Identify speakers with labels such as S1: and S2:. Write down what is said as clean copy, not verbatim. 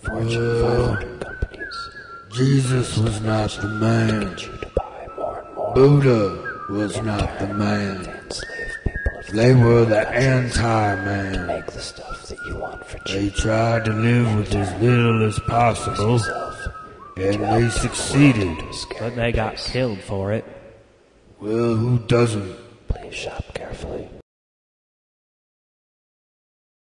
S1: Fortune 500 companies.
S2: Jesus was not the man.
S1: Get you to buy more and more.
S2: Buddha was not the man.
S1: Enslave people of
S2: They were the anti-man.
S1: make the stuff that you want for
S2: They
S1: cheap.
S2: tried to live with as little as possible,
S1: Yourself.
S2: and they succeeded.
S3: But they got killed for it.
S2: Well, who doesn't?
S1: Please shop carefully.